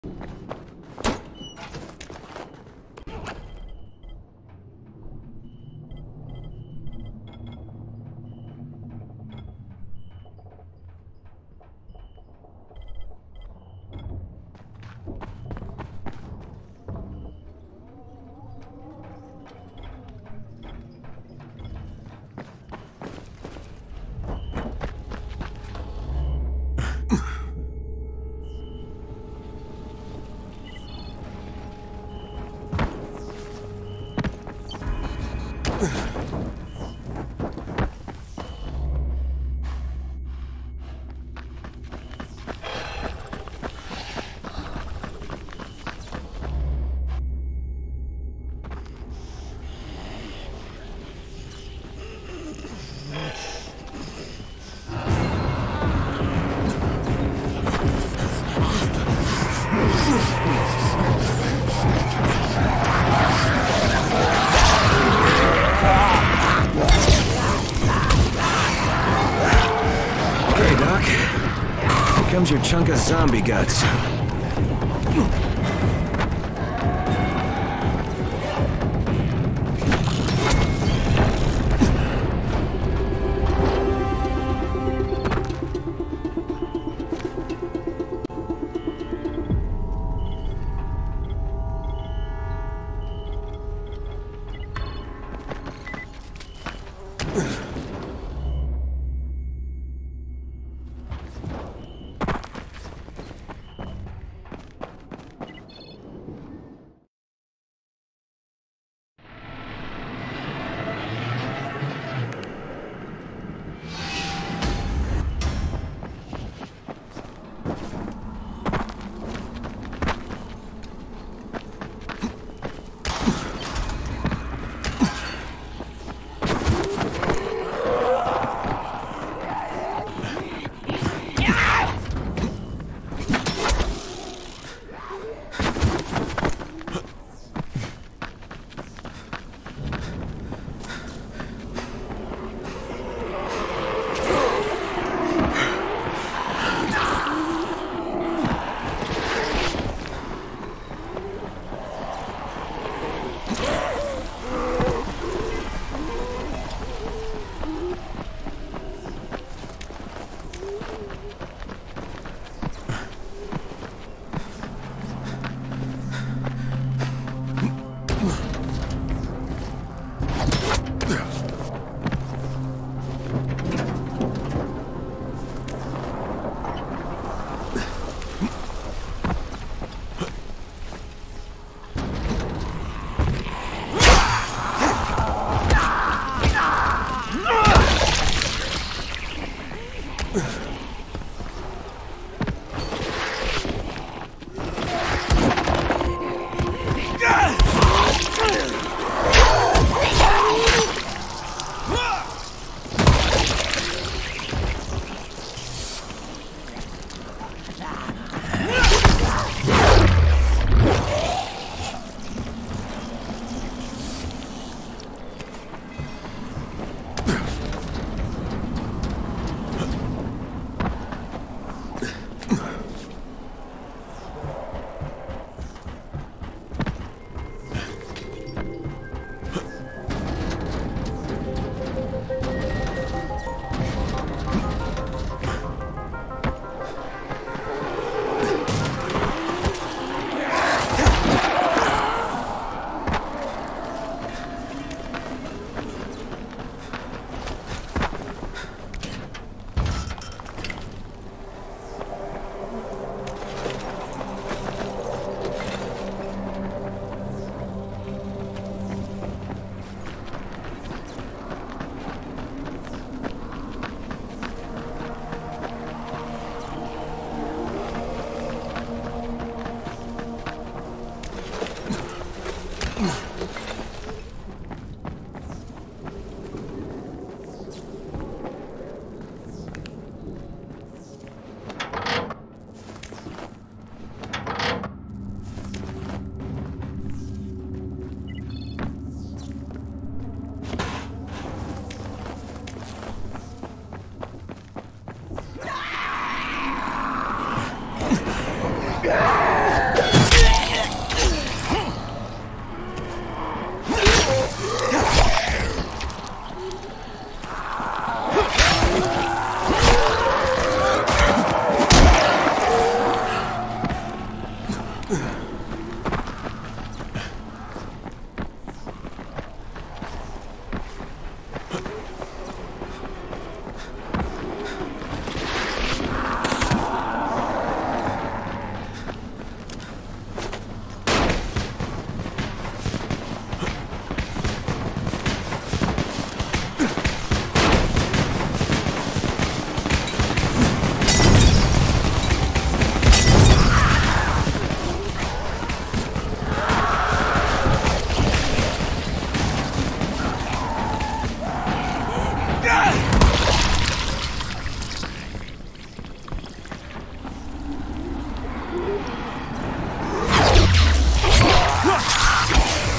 Comes your chunk of zombie guts.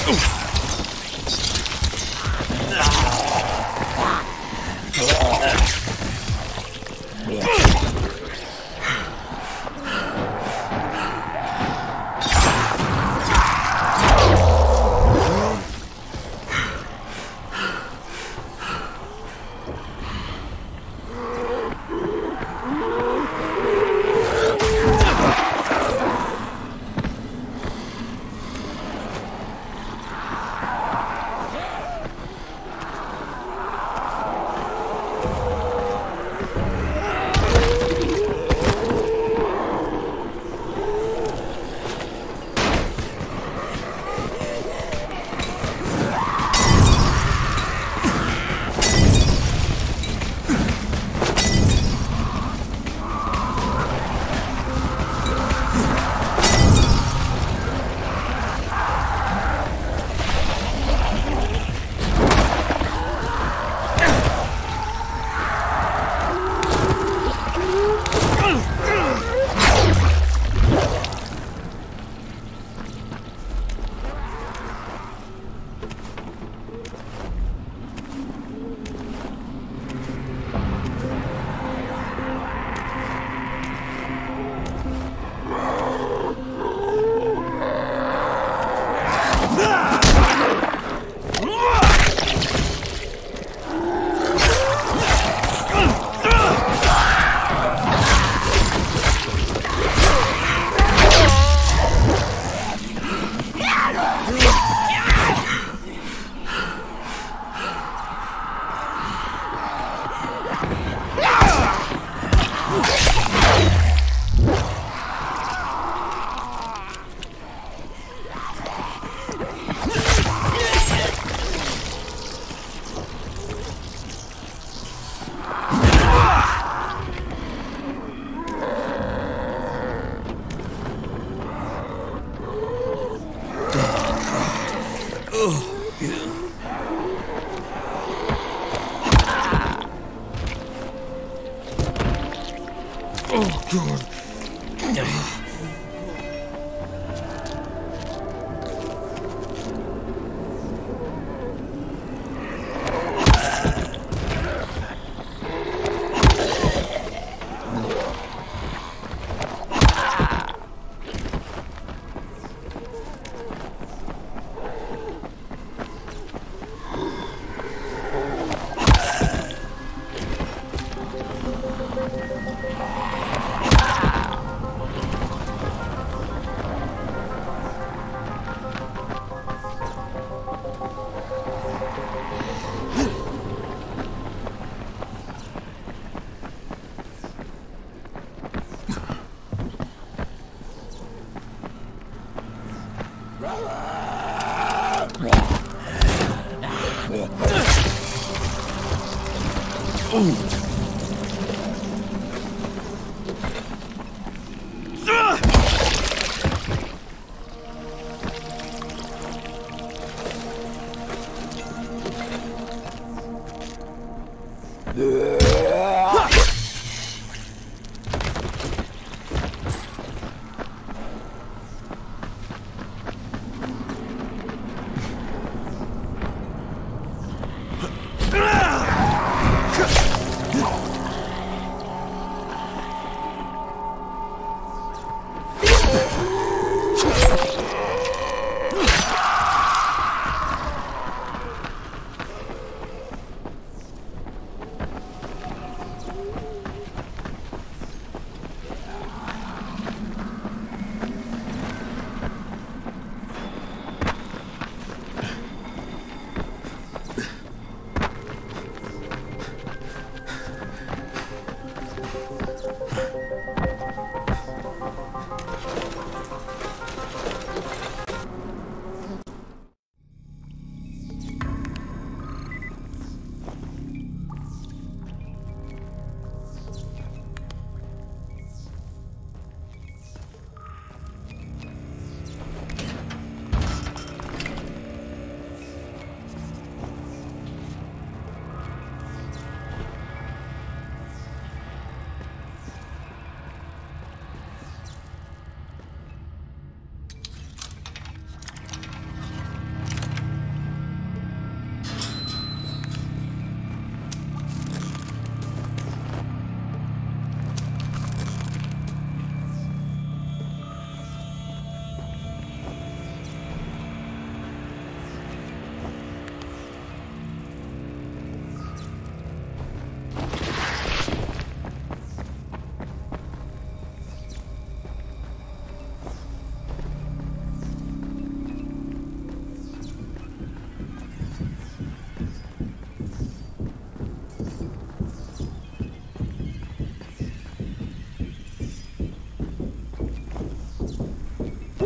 Oh, God.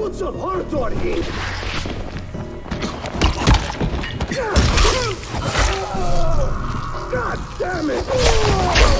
Put some heart on him! God damn it!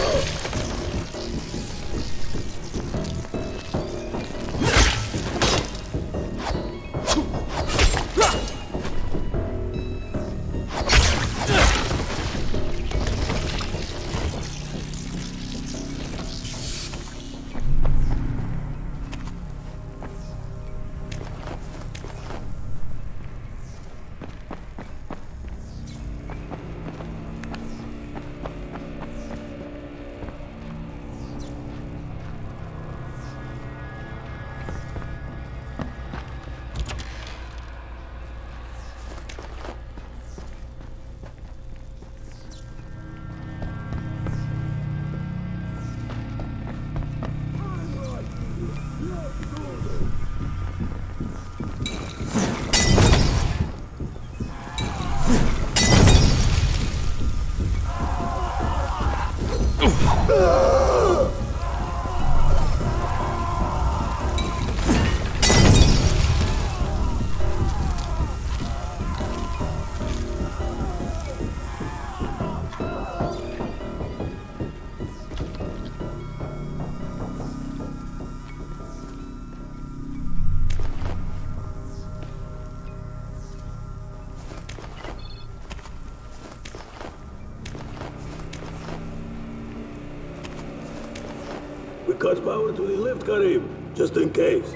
We cut power to the lift, Karim, just in case.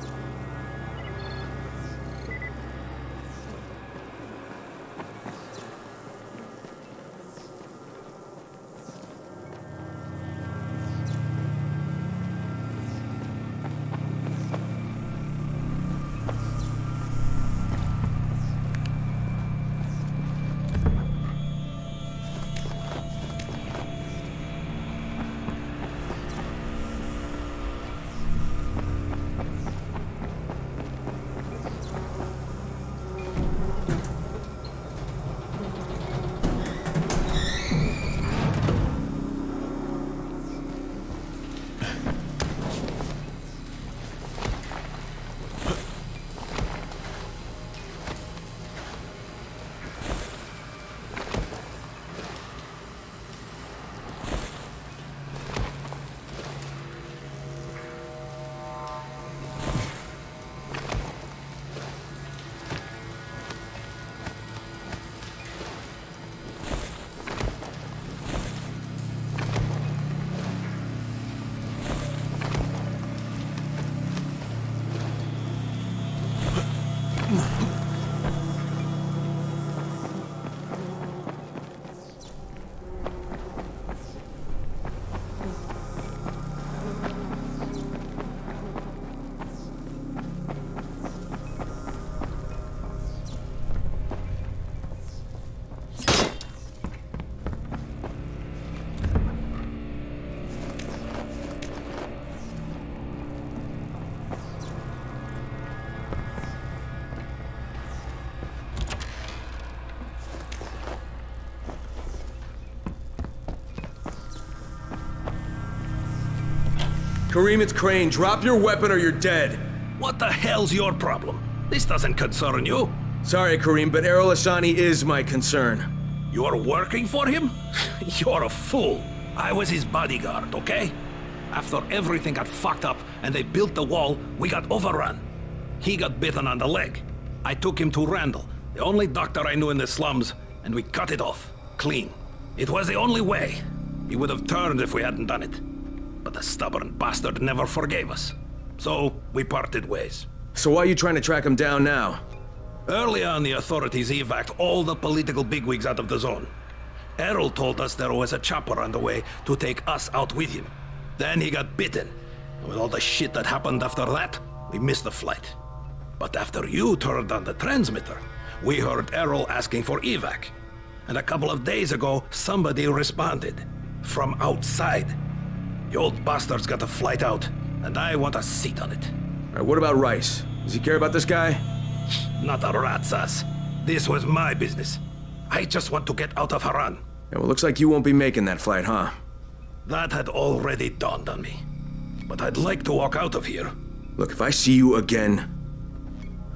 Karim, it's Crane. Drop your weapon or you're dead. What the hell's your problem? This doesn't concern you. Sorry, Karim, but Errol Hassani is my concern. You're working for him? You're a fool. I was his bodyguard, okay? After everything got fucked up and they built the wall, we got overrun. He got bitten on the leg. I took him to Randall, the only doctor I knew in the slums, and we cut it off. Clean. It was the only way. He would have turned if we hadn't done it. But the stubborn bastard never forgave us. So, we parted ways. So why are you trying to track him down now? Early on, the authorities evac'd all the political bigwigs out of the zone. Errol told us there was a chopper on the way to take us out with him. Then he got bitten. And with all the shit that happened after that, we missed the flight. But after you turned on the transmitter, we heard Errol asking for evac. And a couple of days ago, somebody responded. From outside. The old bastard's got a flight out, and I want a seat on it. All right, what about Rice? Does he care about this guy? Not a rat's ass. This was my business. I just want to get out of Harran. Yeah, well, looks like you won't be making that flight, huh? That had already dawned on me. But I'd like to walk out of here. Look, if I see you again,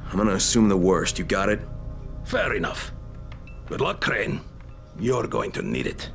I'm gonna assume the worst. You got it? Fair enough. Good luck, Crane. You're going to need it.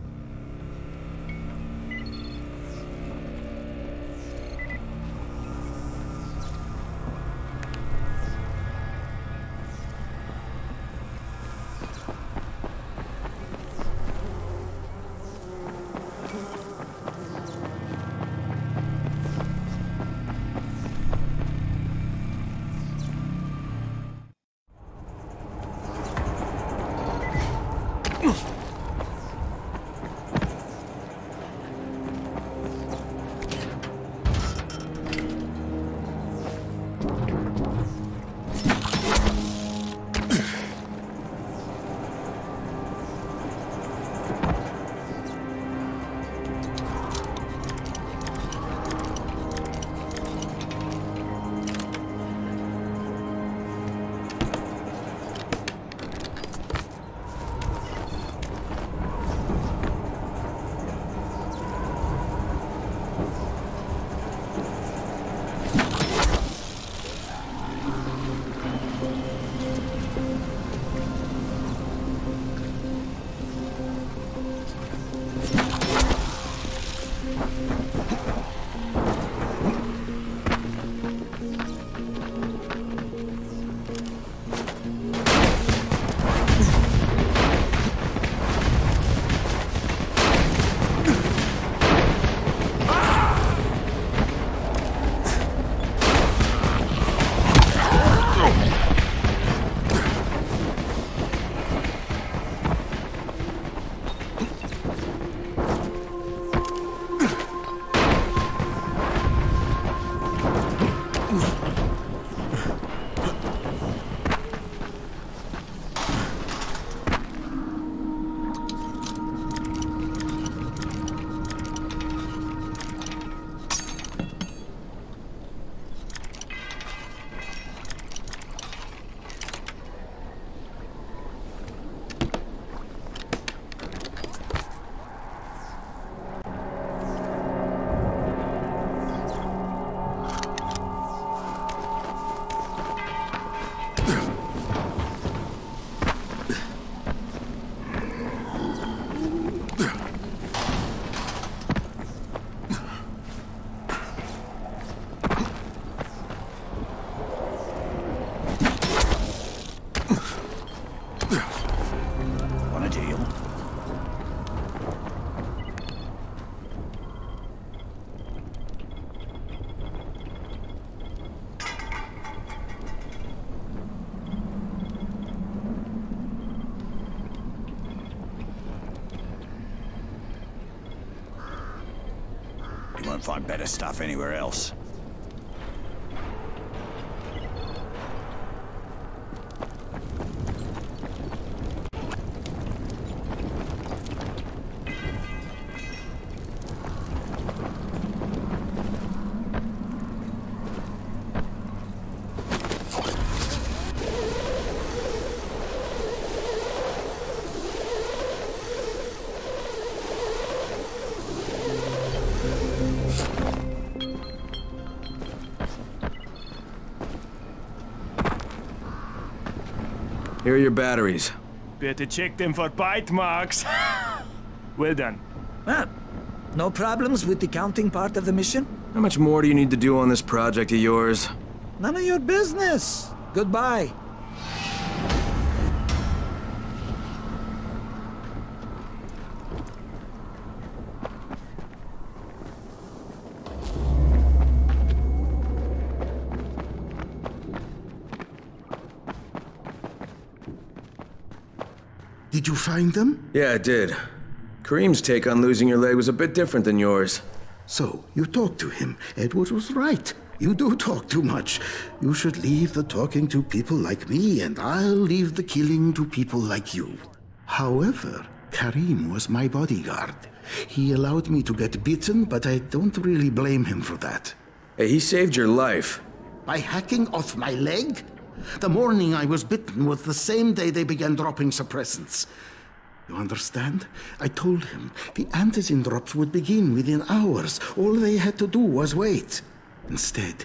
You won't find better stuff anywhere else. Here are your batteries. Better check them for bite marks. Well done. Ah, no problems with the counting part of the mission? How much more do you need to do on this project of yours? None of your business. Goodbye. Did you find them? Yeah, I did. Kareem's take on losing your leg was a bit different than yours. So, you talked to him. Edward was right. You do talk too much. You should leave the talking to people like me, and I'll leave the killing to people like you. However, Kareem was my bodyguard. He allowed me to get bitten, but I don't really blame him for that. Hey, he saved your life. By hacking off my leg? The morning I was bitten was the same day they began dropping suppressants. You understand? I told him the antizin drops would begin within hours. All they had to do was wait. Instead,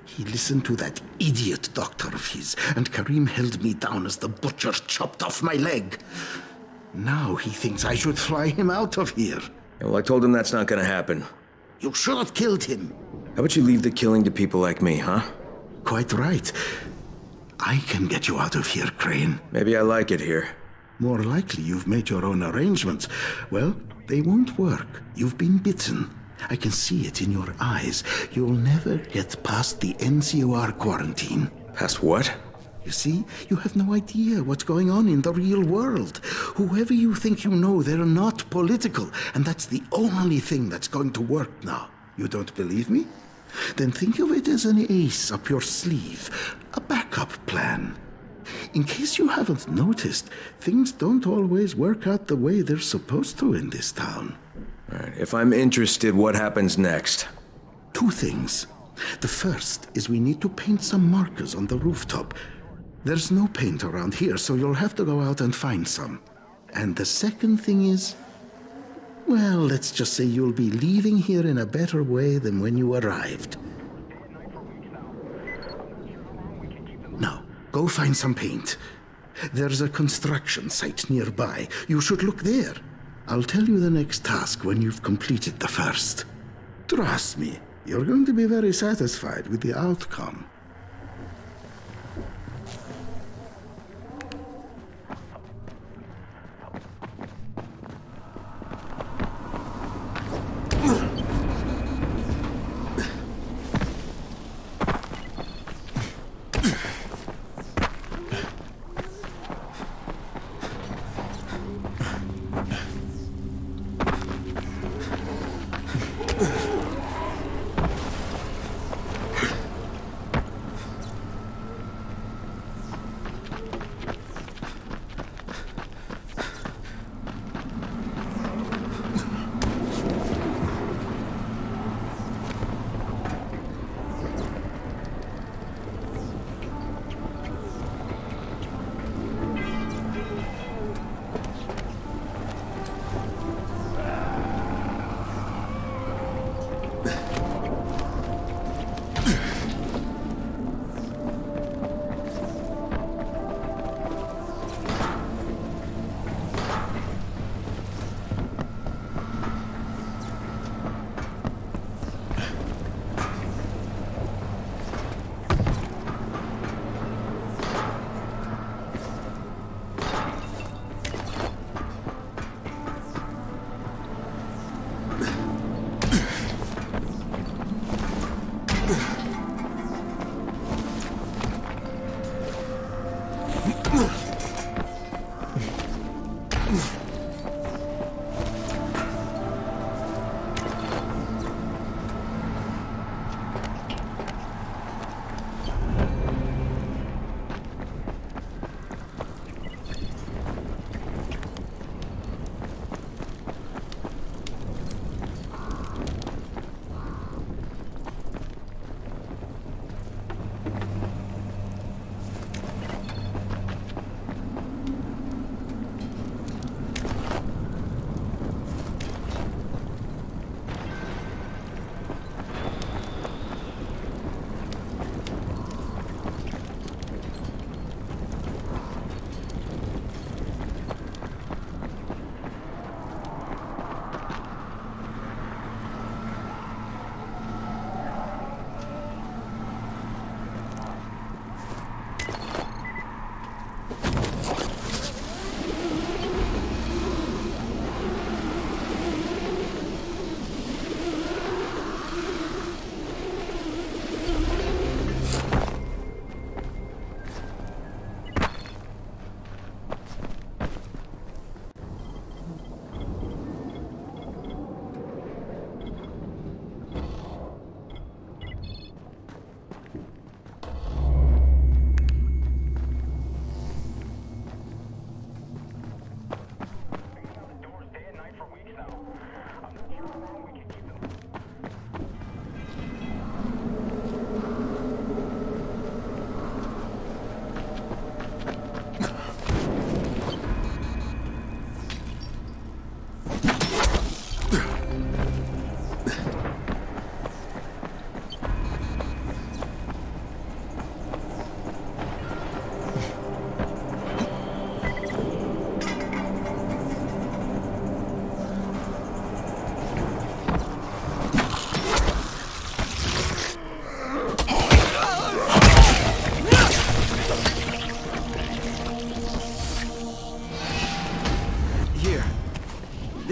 He listened to that idiot doctor of his, and Karim held me down as the butcher chopped off my leg. Now he thinks I should fly him out of here. Yeah, well, I told him that's not gonna happen. You should have killed him. How about you leave the killing to people like me, huh? Quite right. I can get you out of here, Crane. Maybe I like it here. More likely you've made your own arrangements. Well, they won't work. You've been bitten. I can see it in your eyes. You'll never get past the NCOR quarantine. Past what? You see, you have no idea what's going on in the real world. Whoever you think you know, they're not political, and that's the only thing that's going to work now. You don't believe me? Then think of it as an ace up your sleeve, a backup plan. In case you haven't noticed, things don't always work out the way they're supposed to in this town. All right, if I'm interested, what happens next? 2 things. The first is we need to paint some markers on the rooftop. There's no paint around here, so you'll have to go out and find some. And the second thing is, well, let's just say you'll be leaving here in a better way than when you arrived. Now, go find some paint. There's a construction site nearby. You should look there. I'll tell you the next task when you've completed the first. Trust me, you're going to be very satisfied with the outcome.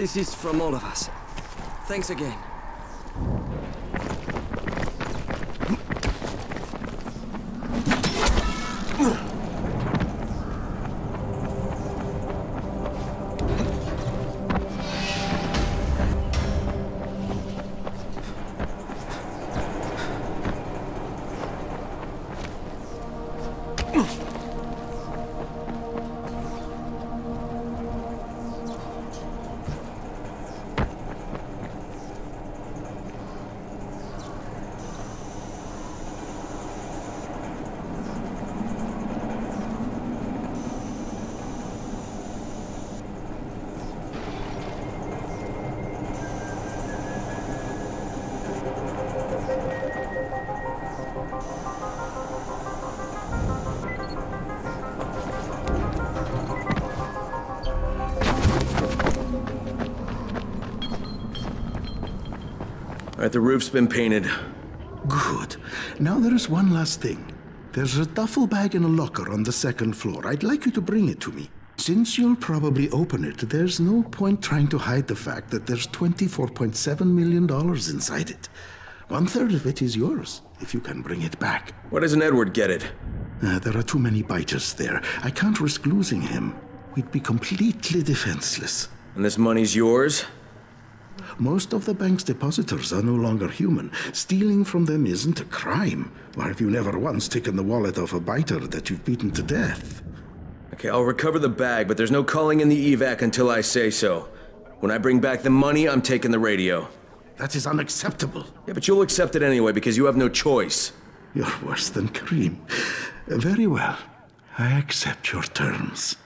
This is from all of us. Thanks again. Alright, the roof's been painted. Good. Now there is one last thing. There's a duffel bag in a locker on the second floor. I'd like you to bring it to me. Since you'll probably open it, there's no point trying to hide the fact that there's $24.7 million inside it. 1/3 of it is yours, if you can bring it back. Why doesn't Edward get it? There are too many biters there. I can't risk losing him. We'd be completely defenseless. And this money's yours? Most of the bank's depositors are no longer human. Stealing from them isn't a crime. Or have you never once taken the wallet of a biter that you've beaten to death? Okay, I'll recover the bag, but there's no calling in the evac until I say so. When I bring back the money, I'm taking the radio. That is unacceptable. Yeah, but you'll accept it anyway because you have no choice. You're worse than Karim. Very well. I accept your terms.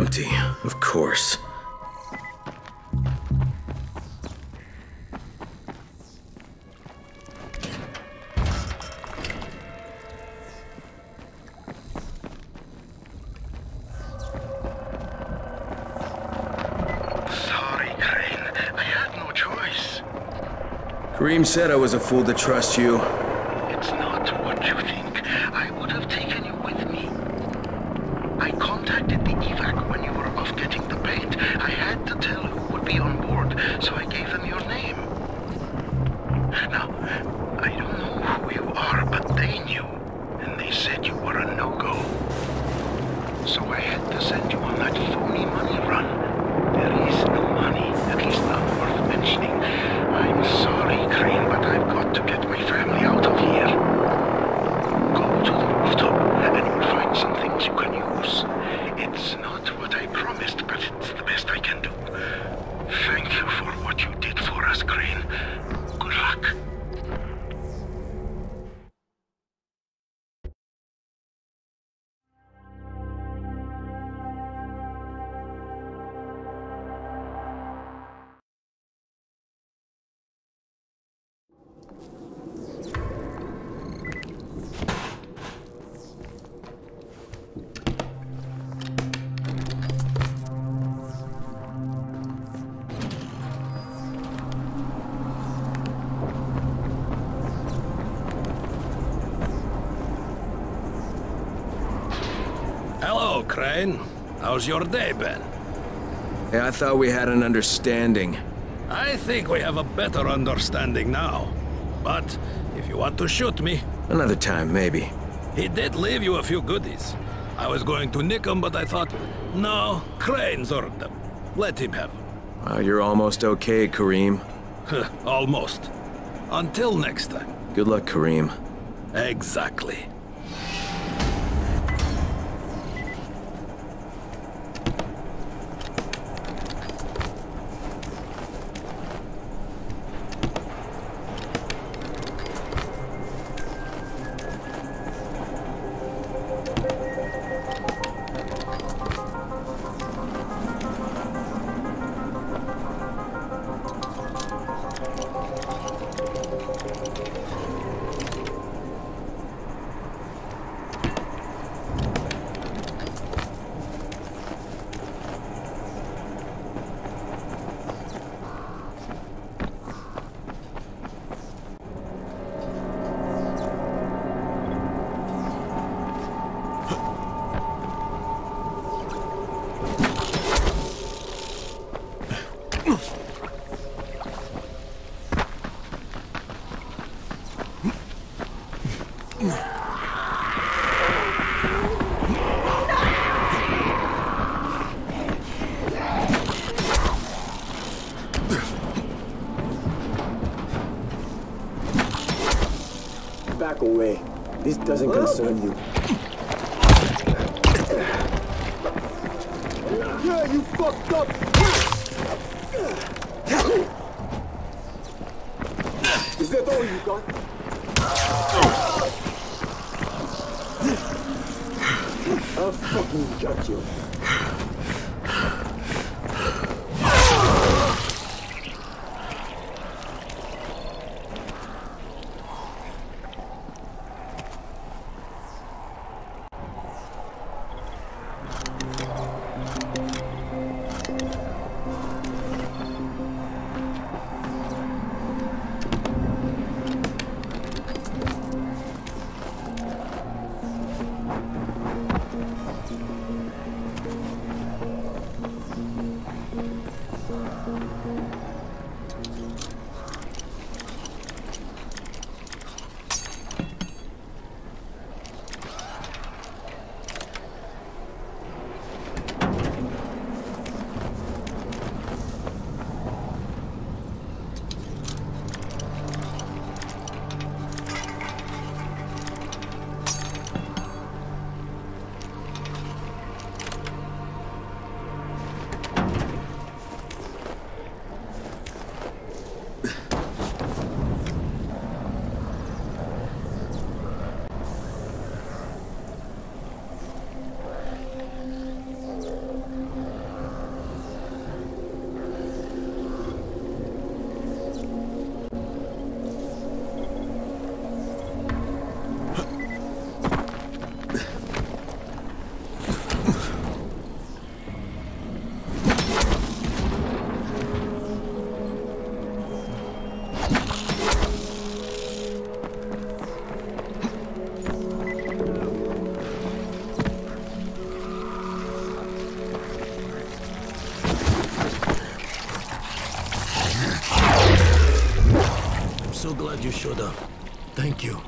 empty, of course. Sorry, Crane. I had no choice. Kareem said I was a fool to trust you. It's not what you think. I would have taken you with me. I contacted the evac when you were off getting the paint. I had to tell who would be on board, so I gave them your name. Now, I don't know who you are, but they knew, and they said you were a no-go. So I had to send you on that phony money run. There is no money, at least none worth mentioning. I'm sorry, Crane, but I've got to get my family out of here. Go to the rooftop, and you'll find some things you can use. It's not what I promised, but it's the best I can do. Thank you for what you did for us, Crane. Good luck. Hello, Crane. How's your day been? Hey, I thought we had an understanding. I think we have a better understanding now. But if you want to shoot me... Another time, maybe. He did leave you a few goodies. I was going to nick them, but I thought, no, Crane's earned them. Let him have them. Wow, you're almost okay, Kareem. Almost. Until next time. Good luck, Kareem. Exactly. Back away. This doesn't concern you. Yeah, you fucked up! Is that all you got? I'll fucking judge you. glad you showed up. Thank you.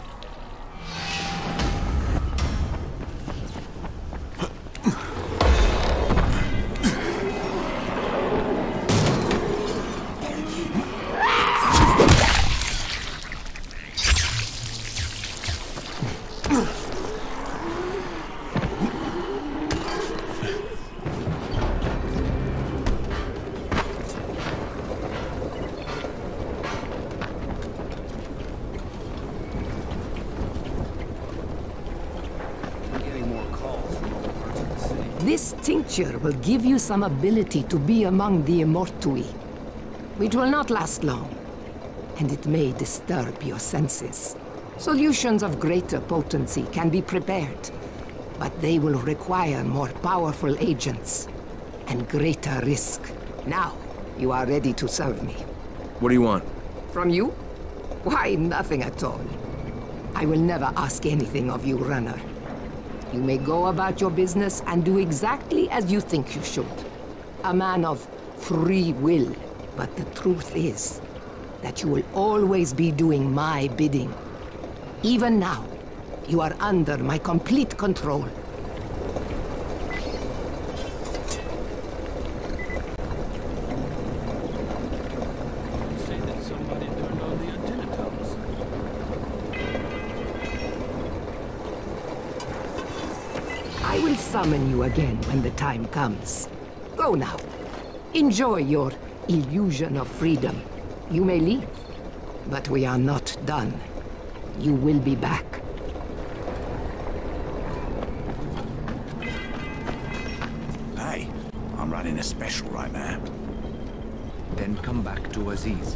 This tincture will give you some ability to be among the Immortui. It will not last long, and it may disturb your senses. Solutions of greater potency can be prepared, but they will require more powerful agents and greater risk. Now, you are ready to serve me. What do you want? From you? Why, nothing at all. I will never ask anything of you, runner. You may go about your business and do exactly as you think you should. A man of free will. But the truth is that you will always be doing my bidding. Even now, you are under my complete control. Say that somebody turned on the antenna towers. I will summon you again when the time comes. Go now. Enjoy your illusion of freedom. You may leave, but we are not done. You will be back. Hey, I'm running a special right now. Then come back to Aziz.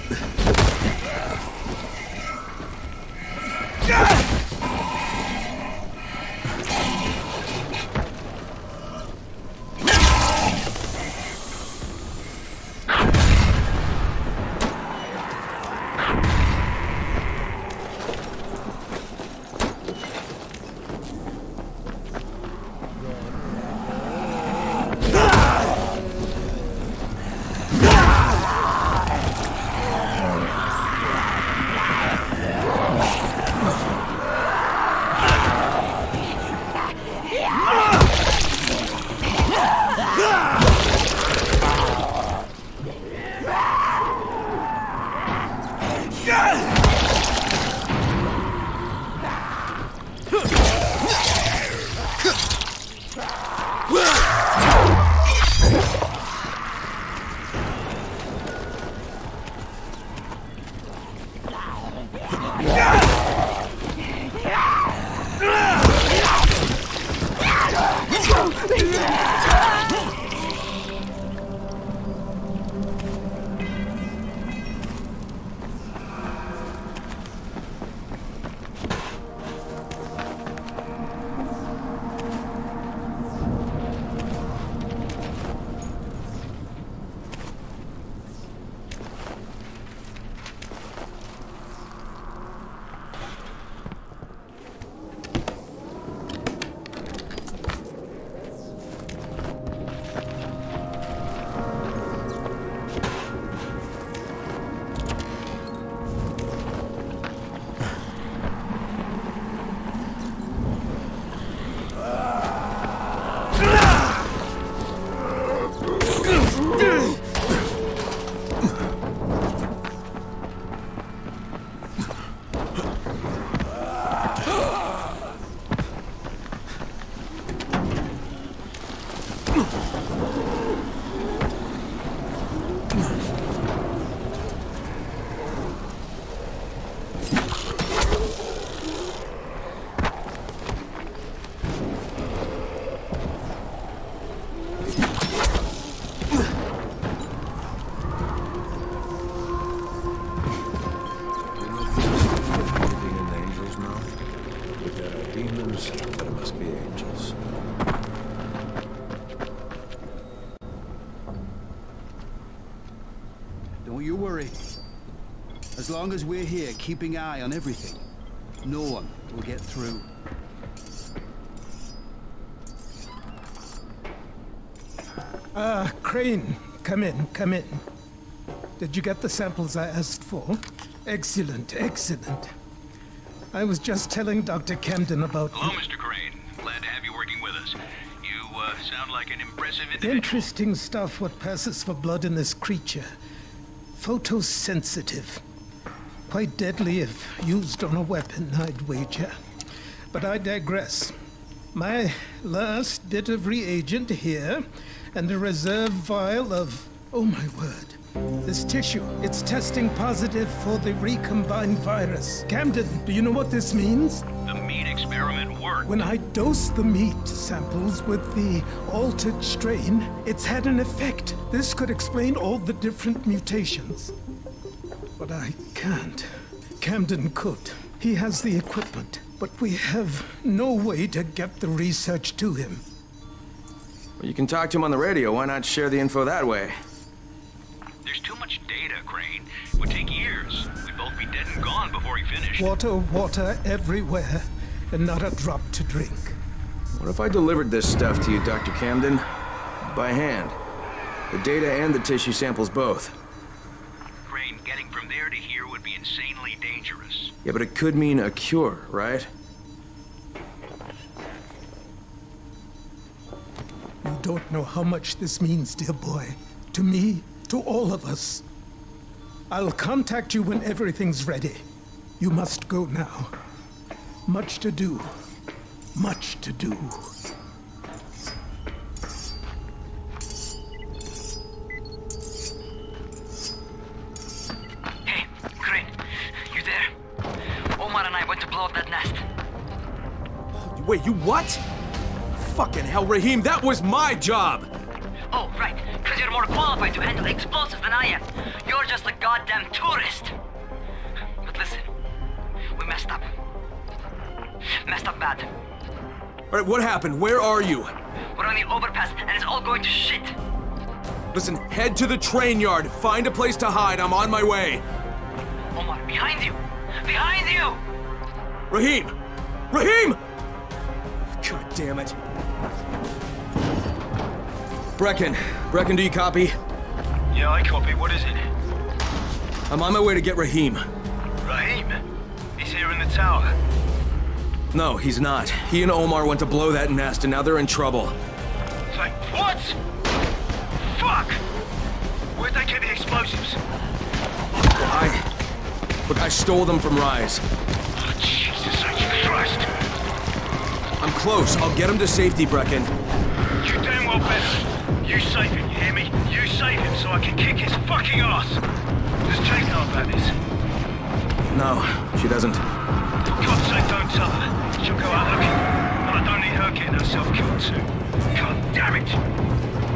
Don't you worry. As long as we're here keeping eye on everything, no one will get through. Crane, come in, come in. Did you get the samples I asked for? Excellent, excellent. I was just telling Dr. Camden about... Hello, Mr. Crane. Glad to have you working with us. You sound like an impressive individual. Interesting stuff what passes for blood in this creature. Photosensitive. Quite deadly if used on a weapon, I'd wager. But I digress. My last bit of reagent here, and a reserve vial of... oh my word. This tissue, it's testing positive for the recombined virus. Camden, do you know what this means? The meat experiment worked. When I dosed the meat samples with the altered strain, it's had an effect. This could explain all the different mutations. But I can't. Camden could. He has the equipment, but we have no way to get the research to him. Well, you can talk to him on the radio. Why not share the info that way? There's too much data, Crane. It would take years. We'd both be dead and gone before he finished. Water, water everywhere, and not a drop to drink. What if I delivered this stuff to you, Dr. Camden? By hand. The data and the tissue samples both. Crane, getting from there to here would be insanely dangerous. Yeah, but it could mean a cure, right? You don't know how much this means, dear boy. To me, to all of us. I'll contact you when everything's ready. You must go now. Much to do. Much to do. Hey, Crane, you there? Omar and I went to blow up that nest. Wait, you what? Fucking hell, Rahim, that was my job! Oh, right. Chris because you're more qualified to handle explosives than I am. You're just a goddamn tourist. But listen, we messed up. Messed up bad. Alright, what happened? Where are you? We're on the overpass, and it's all going to shit. Listen, head to the train yard. Find a place to hide. I'm on my way. Omar, behind you! Behind you! Rahim! Rahim! God damn it. Brecken. Brecken, do you copy? Yeah, I copy. What is it? I'm on my way to get Rahim. Rahim? He's here in the tower. No, he's not. He and Omar went to blow that nest, and now they're in trouble. Like, what? Fuck! Where'd they get the explosives? Look, I stole them from Rise. Oh, Jesus Christ! I'm close. I'll get him to safety, Brecken. You damn well better. You save him, you hear me? You save him so I can kick his fucking ass! Does Jake know about this? No, she doesn't. For God's sake, don't tell her. She'll go out looking. And I don't need her getting herself killed too. God damn it!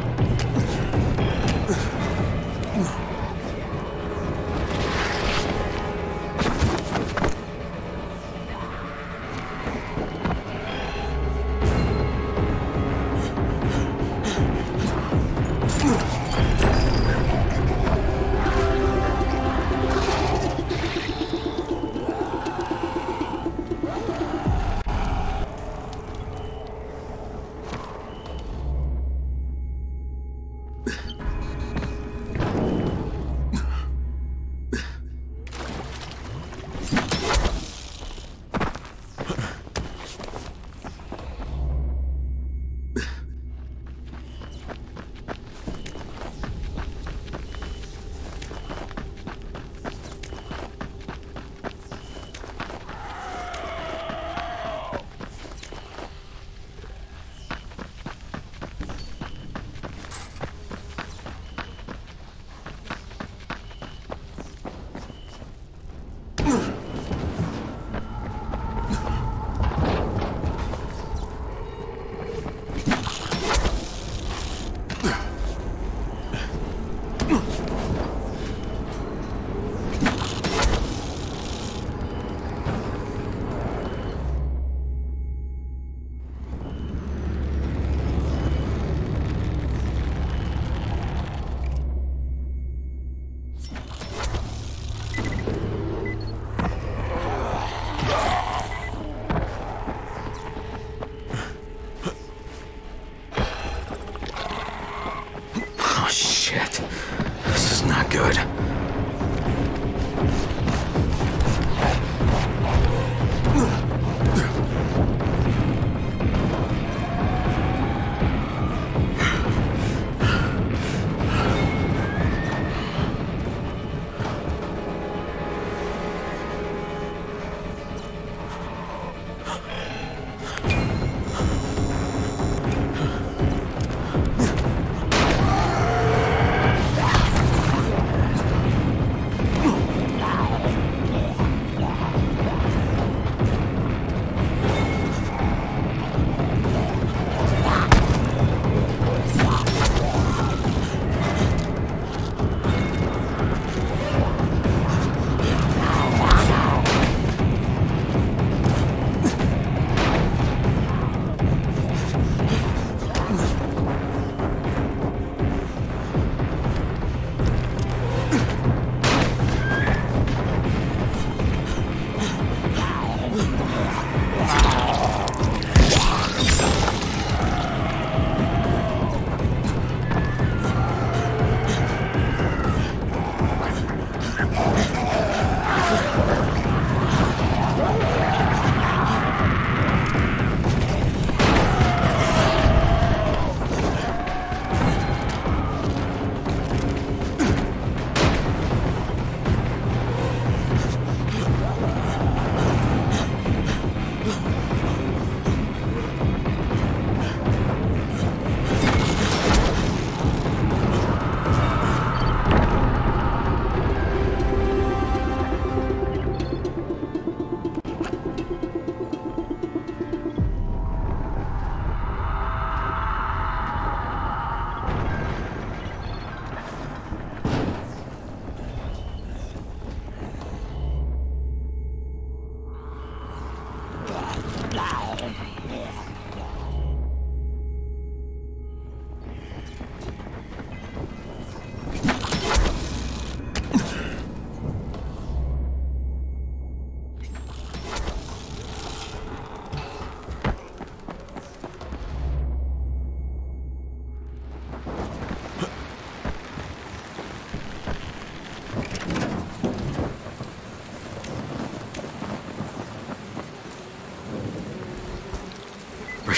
good.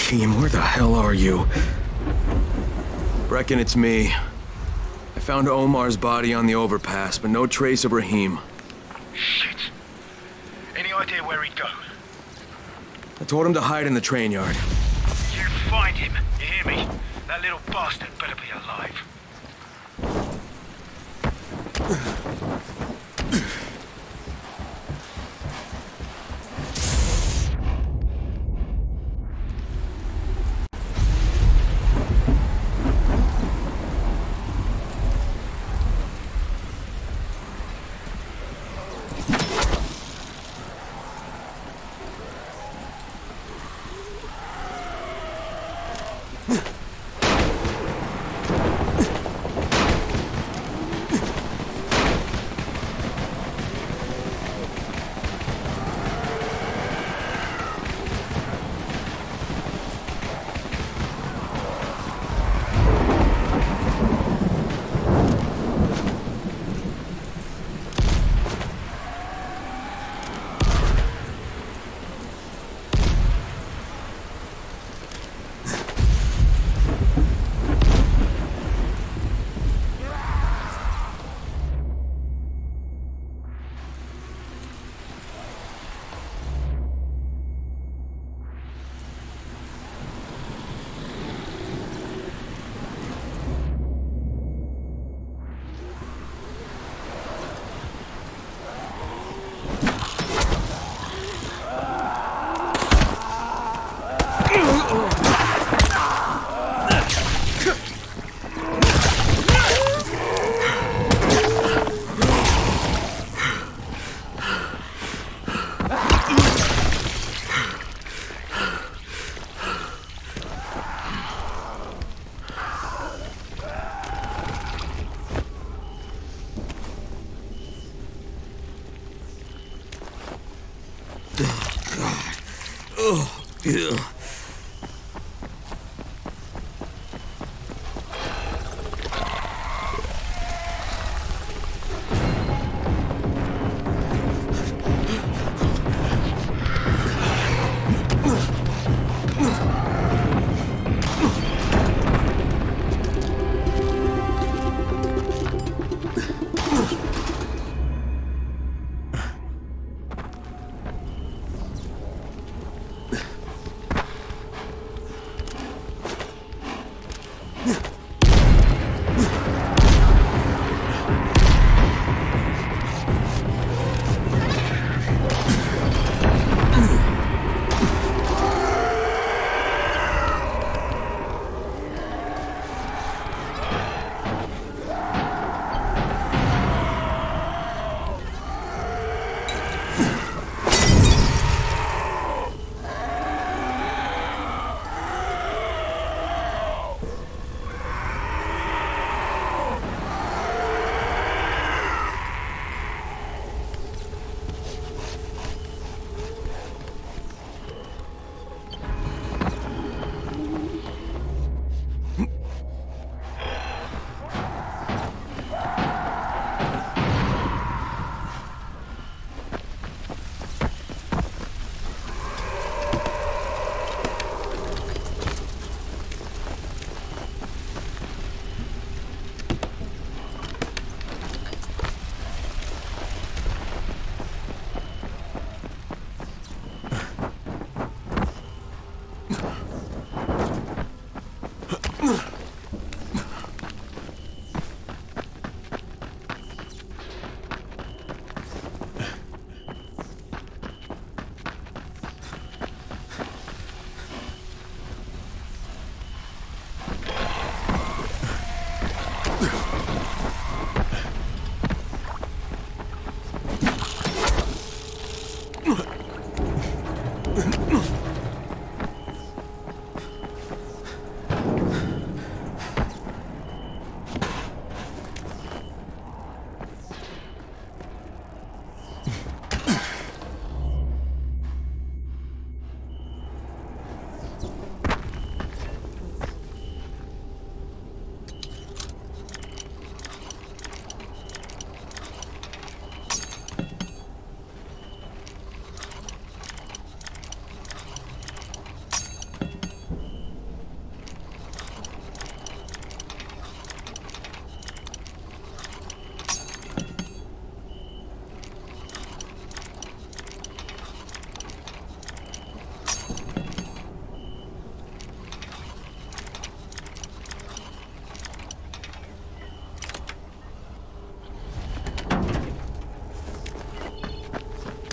Rahim, where the hell are you? Brecken, it's me. I found Omar's body on the overpass, but no trace of Rahim. Shit. Any idea where he'd go? I told him to hide in the train yard. You find him, you hear me? That little bastard better be alive. Yeah.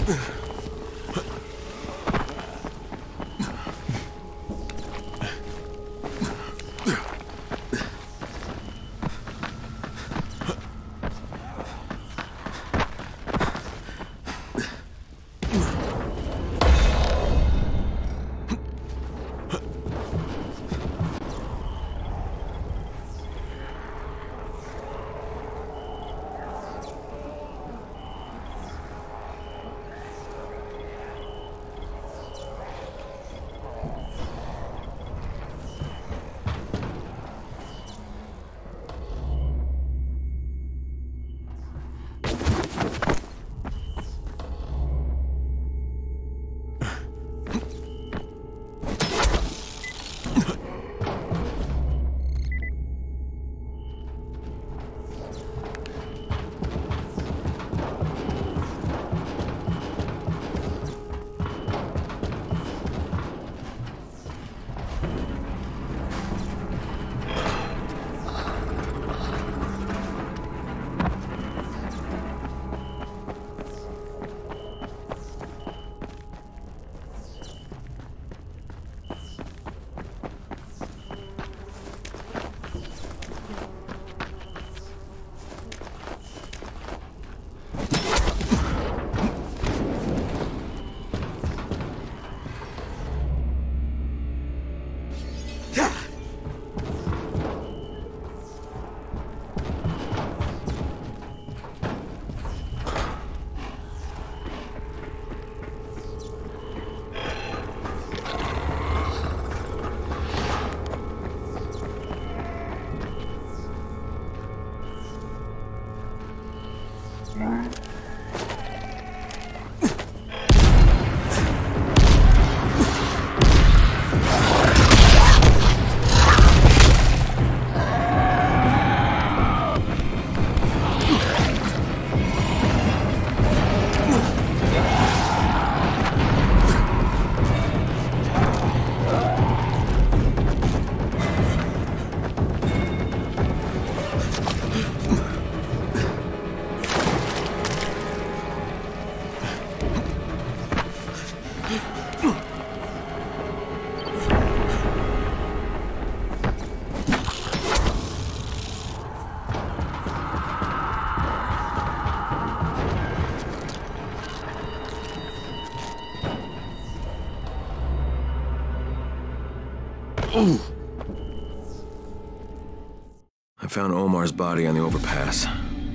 I found Omar's body on the overpass.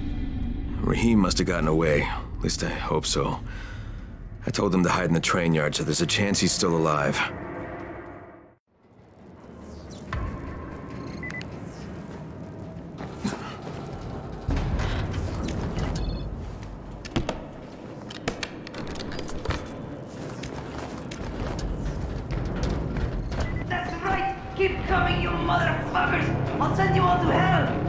Rahim must have gotten away. At least I hope so. I told him to hide in the train yard, so there's a chance he's still alive. That's right! Keep coming, you motherfuckers! I'll send you all to hell!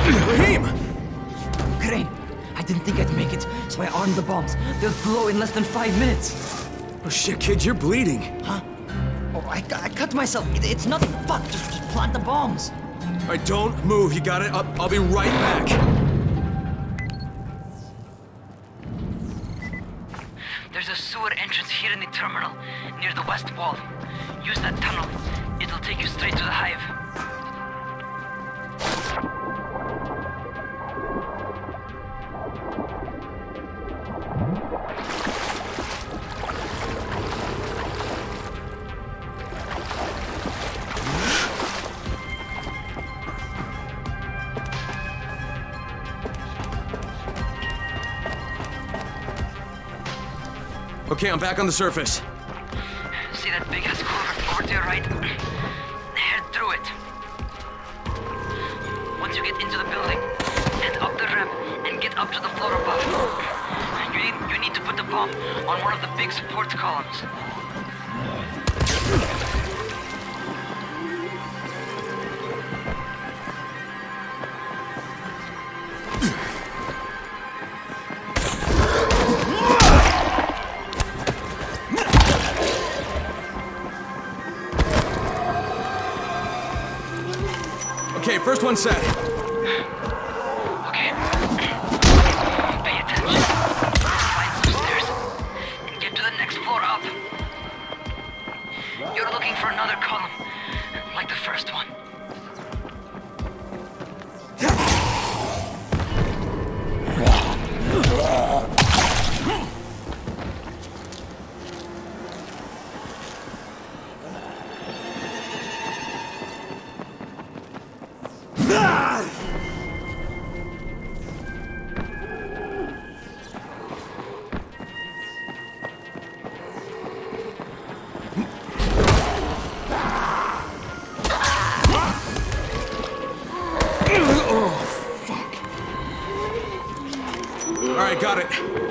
Rahim! Crane, I didn't think I'd make it, so I armed the bombs. They'll blow in less than 5 minutes. Oh shit, kid, you're bleeding. Huh? Oh, I cut myself. It's nothing. Fuck, just plant the bombs. Alright, don't move. You got it? I'll be right back. There's a sewer entrance here in the terminal, near the west wall. Use that tunnel. It'll take you straight to the hive. Okay, I'm back on the surface. See that big-ass culvert over to your right? Head through it. Once you get into the building, head up the ramp and get up to the floor above. You need to put the bomb on one of the big support columns. Okay, first one set. Okay. Pay attention. Find some stairs and get to the next floor up. You're looking for another column, like the first one. Alright, got it.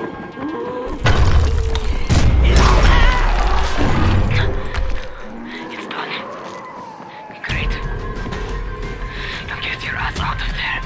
It's done. Great. Now get your ass out of there.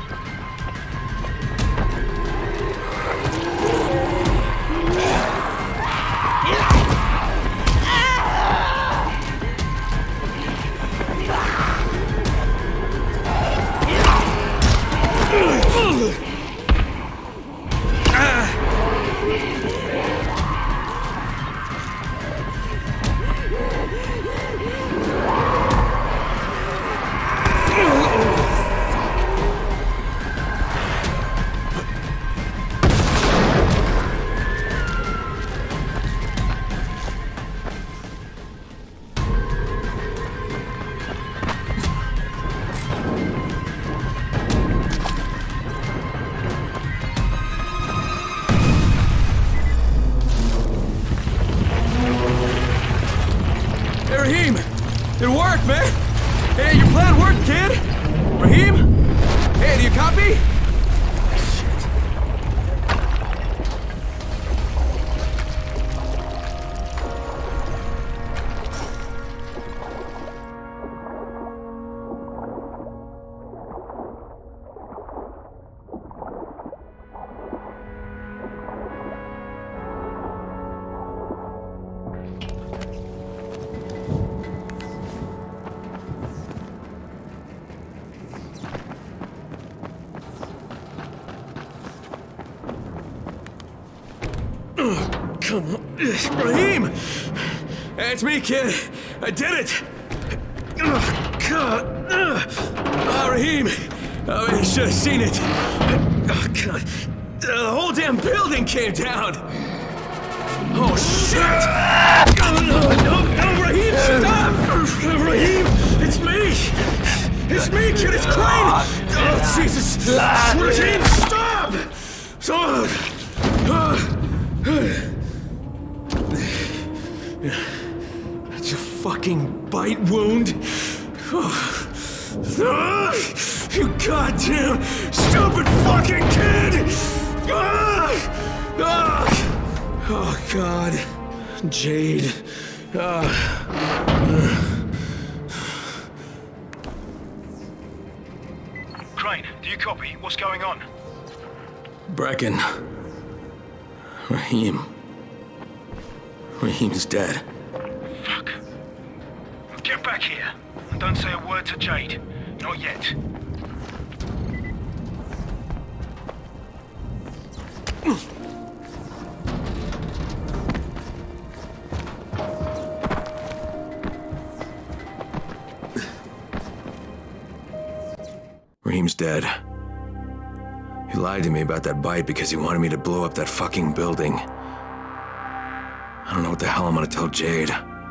Hey, Rahim! It worked, man! Hey, your plan worked, kid! Rahim? Hey, do you copy? Come on. Rahim! Hey, it's me, kid. I did it! God. Rahim! Oh, you should have seen it. Oh, God. The whole damn building came down! Oh, shit! No, Rahim, stop! Rahim, it's me! It's me, kid, it's Crane! Oh, Jesus! Rahim, stop! That's a fucking bite wound. You goddamn stupid fucking kid! Oh God, Jade. Crane, do you copy? What's going on? Brecken. Rahim. Rahim's dead. Fuck. Get back here. And don't say a word to Jade. Not yet. Rahim's dead. He lied to me about that bite because he wanted me to blow up that fucking building. I don't know what the hell I'm gonna tell Jade.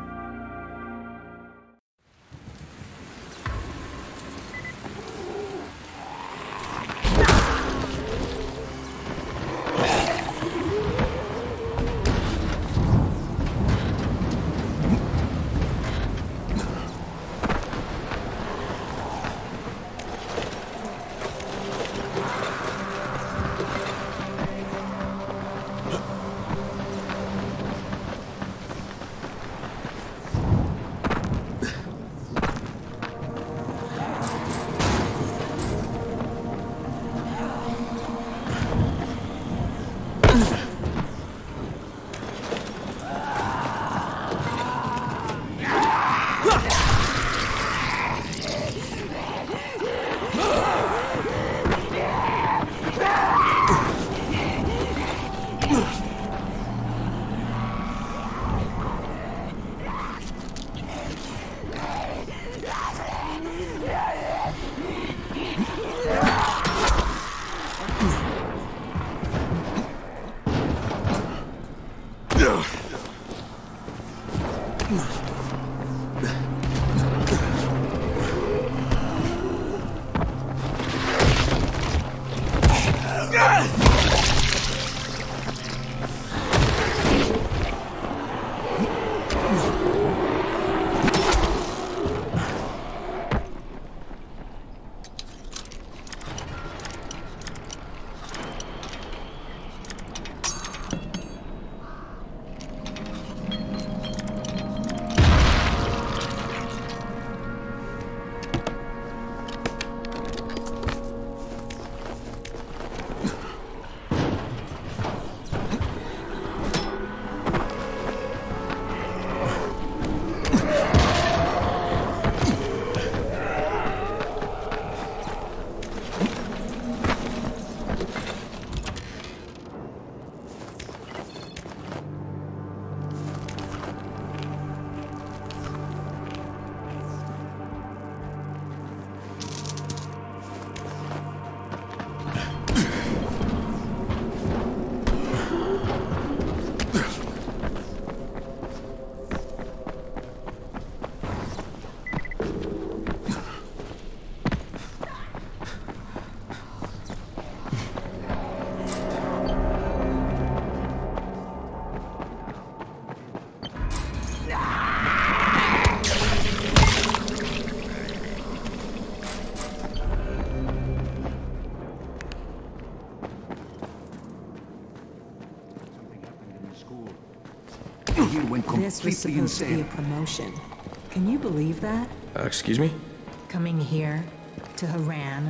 This was supposed to be a promotion. Can you believe that? Excuse me? Coming here to Harran,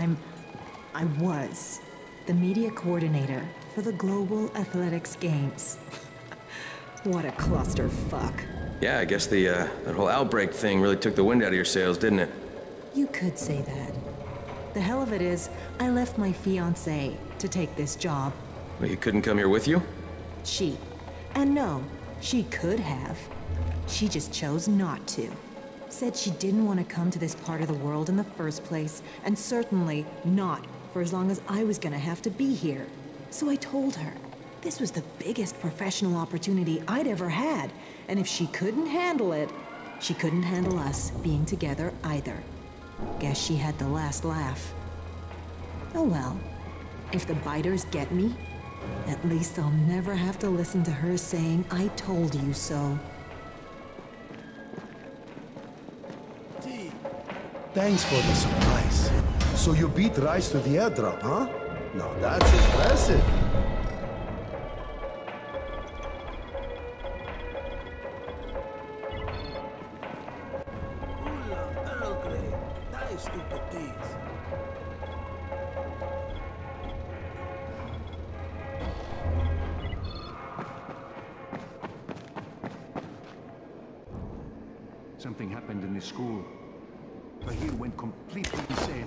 I was the media coordinator for the Global Athletics Games. What a clusterfuck. Yeah, I guess that whole outbreak thing really took the wind out of your sails, didn't it? You could say that. The hell of it is, I left my fiancé to take this job. Well, he couldn't come here with you? She. And no, she could have. She just chose not to. Said she didn't want to come to this part of the world in the first place, and certainly not for as long as I was gonna have to be here. So I told her, this was the biggest professional opportunity I'd ever had, and if she couldn't handle it, she couldn't handle us being together either. Guess she had the last laugh. Oh well, if the biters get me, at least I'll never have to listen to her saying, I told you so. Thanks for the surprise. So you beat Rice to the airdrop, huh? Now that's impressive. Something happened in the school. Tahir went completely insane.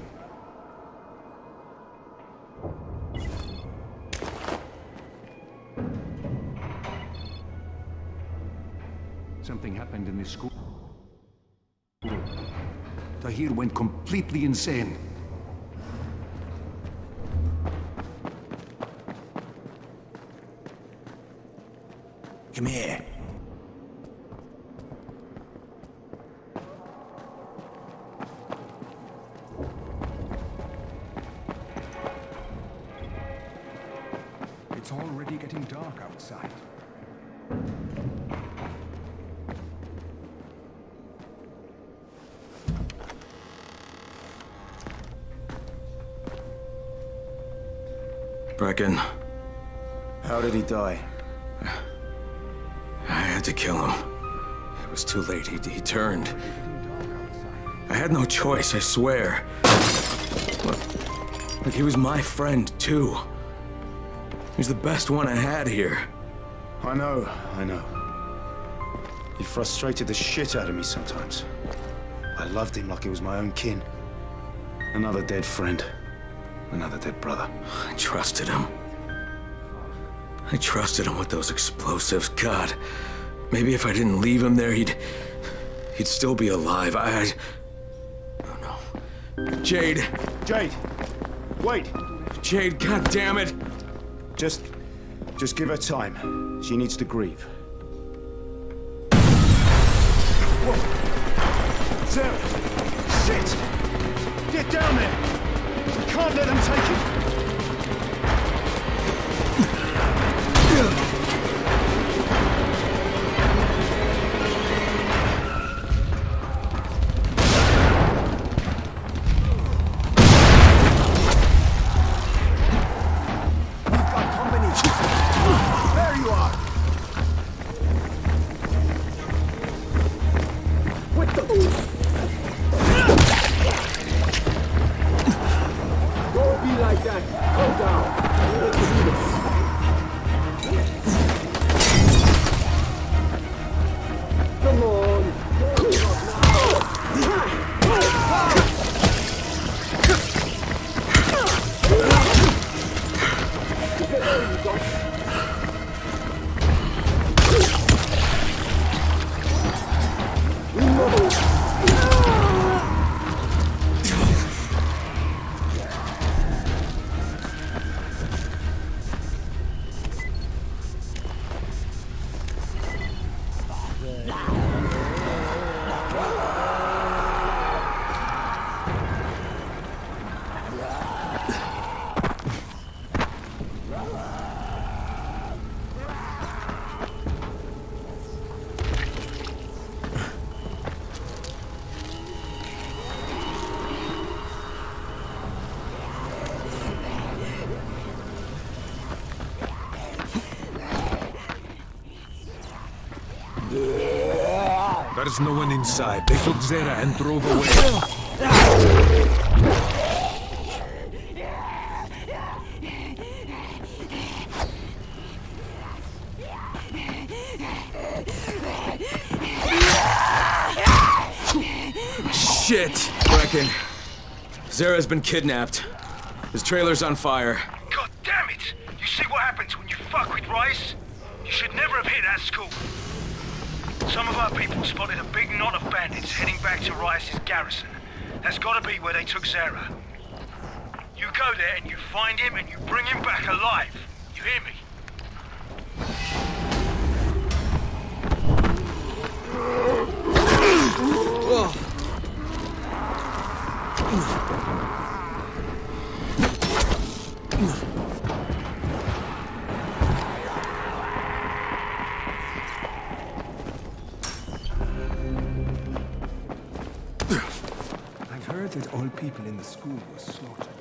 Something happened in the school. Tahir went completely insane. Come here. It's already getting dark outside. Brecken. How did he die? I had to kill him. It was too late. He turned. I had no choice, I swear. Look, he was my friend, too. He was the best one I had here. I know. He frustrated the shit out of me sometimes. I loved him like he was my own kin. Another dead friend. Another dead brother. I trusted him. I trusted him with those explosives. God, maybe if I didn't leave him there, he'd still be alive. Oh no. Jade! Jade! Wait! Jade, god damn it! Just give her time. She needs to grieve. Whoa! Zara! Shit! Get down there! We can't let them take it! There's no one inside. They took Zara and drove away. Shit! Brecken. Zara's been kidnapped. His trailer's on fire. God damn it! You see what happens when you fuck with Rice? You should never have hit that school. Some of our people spotted a big knot of bandits heading back to Rice's garrison. That's gotta be where they took Zara. You go there and you find him and you bring him back alive. You hear me? I've heard that all people in the school were slaughtered.